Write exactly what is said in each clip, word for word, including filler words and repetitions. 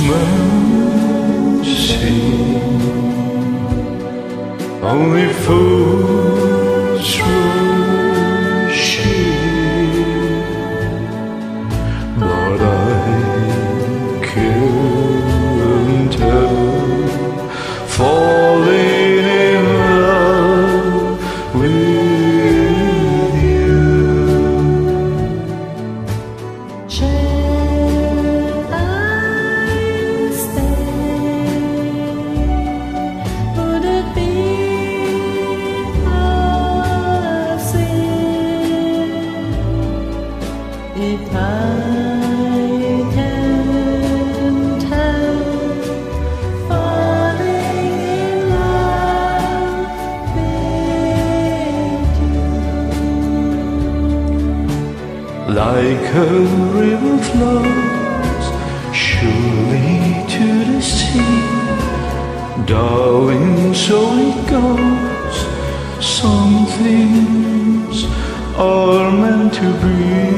mercy. Only fools worship, but I can't help falling in love with you. Shall I stay? Would it be a sin if I can't help falling in love with you? Like a river flows surely to the sea, darling, so it goes. Some things are meant to be.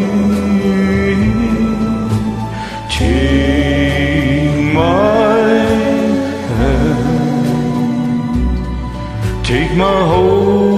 Take my hand, take my whole